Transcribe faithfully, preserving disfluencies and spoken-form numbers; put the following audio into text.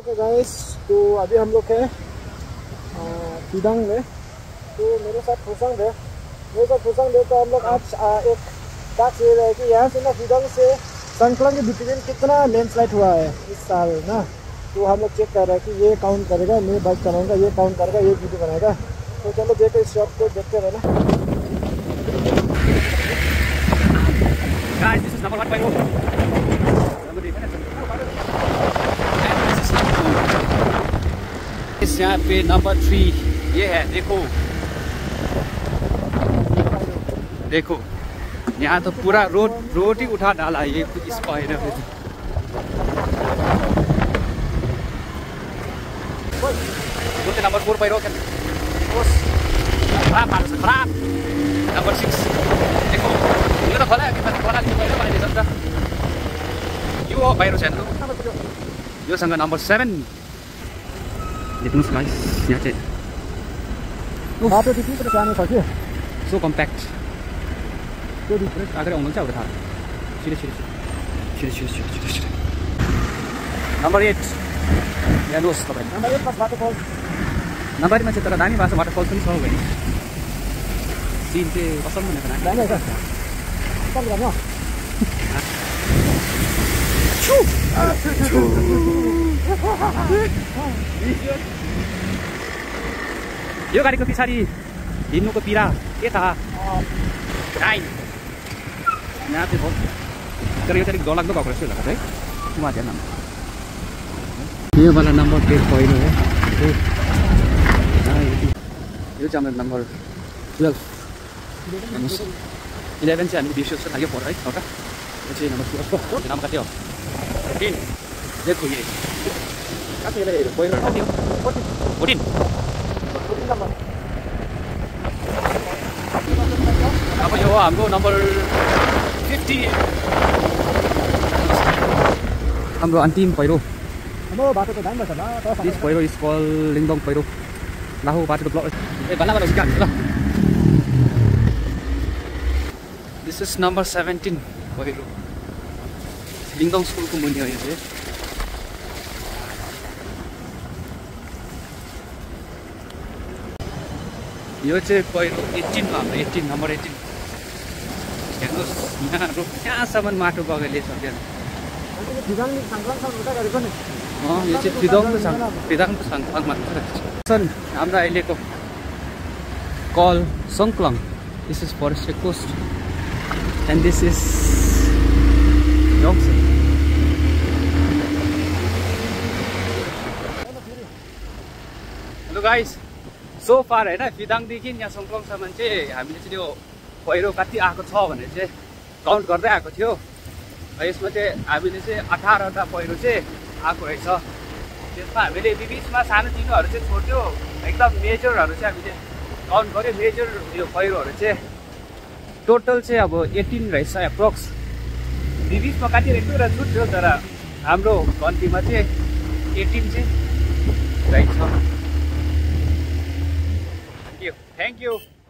Okay guys, तो अभी हम लोग है फिदांग में। तो मेरे साथ फुसांग है मेरे साथ फुसांग है तो हम लोग आज आ, एक टास्क ये है कि यहाँ से ना फिदांग से संकलन के बिटवीन कितना लैंडस्लाइड हुआ है इस साल ना। तो हम लोग चेक कर रहे हैं कि ये काउंट करेगा, मैं बाइक चलाऊंगा, ये काउंट करेगा, ये वीडियो बनाएगा। तो चलो देखो इस शॉट को देखते रहना। Guys, this is number one by road. Number three, and this is number two. इस यहाँ पे नंबर थ्री ये है, देखो देखो यहाँ तो पूरा रोड रोड ही उठा डाला ये इस पायरे में। तो नंबर फोर पायरो kan terus खराब harus खराब नंबर सिक्स देखो ini तो खोला है कि खोला नहीं खोला पानी जैसा यो पायरो छैन यो सँग नंबर सेवन देख्नुस् गाइस यहाँ चाहिँ बाटो त्यति पनि सानो छ के सो कम्प्याक्ट त्यो डिफरेन्स अगाडि आउनुहुन्छ अब थाहा छिटो छिटो छिटो छिटो छिटो छिटो छिटो नम्बर एट हेर्नुहोस् तपाईँ नम्बर एट बाटो फल नम्बर एटमा चाहिँ तर दामी बाटो बाटो फल पनि छ भने सिन चाहिँ असल भनेको ना दामी छ कम गर्नु यो गाडीको पछाडि हिँड्नुको पिरा के थाहा टाइम यहाँ चाहिँ बहुत तर यो चाहिँ अलिक डरलाग्दो भएको रहेछ होला है उहाँ ध्यान यो वाला नम्बर प्लेट पहिलो है यो चाहिँ हाम्रो नम्बर टुवेल्भ इलेभेन चाहिँ हामी बिर्सियो जस्तो लाग्यो पर है एउटा यो चाहिँ नम्बर टुवेल्भ नम्बर कति हो फोर्टिन देखो ये कति हेरेर पहिलो कति हो फोर्टिन अब यो हाम्रो नम्बर फिफ्टी हाम्रो अन्तिम पहिरो बाटो त दामी छ दिस पहिरो इज कल लिङदोङ पहिरो लाहो बाटो त ब्लक ए भन्दा भन्दा उका ल दिस इज नम्बर सेभेन्टिन पहिरो लिङदोङ स्कुलको मुनि हो यो चाहिँ यो चाहिँ पहिरो एट्टिनमा हाम्रो एट्टिन नम्बर एट्टिन हेर्नुहोस् यहाँ त्यहाँसम्म माटो बगैले छ त्यहाँ यो चाहिँ फिदाङको फिदाङको सङ्कलङमा छन् हाम्रो अहिलेको कल सङ्कलङ this is forest coast and this is junction hello guys so far होइन फिदाङदेखि यहाँ सङ्कलङसम्म चाहिँ हामीले चाहिँ त्यो पहिरो कति आएको छ भने चाहिँ काउन्ट गर्दै आएको थियो। यसमा चाहिँ हामीले चाहिँ अठारवटा पहिरो चाहिँ आएको रहेछ। त्यसमा हामीले बिचमा सानो तिनोहरू चाहिँ छोड्यो, एकदम मेजरहरू चाहिँ हामीले काउन्ट गऱ्यो। मेजर यो पहिरोहरू चाहिँ टोटल चाहिँ अब एटिन रहेछ एप्रोक्स। बिचमा कति रहेछ र छुट्यो तर हाम्रो गन्तीमा चाहिँ एटिन चाहिँ रहेछ। Thank you.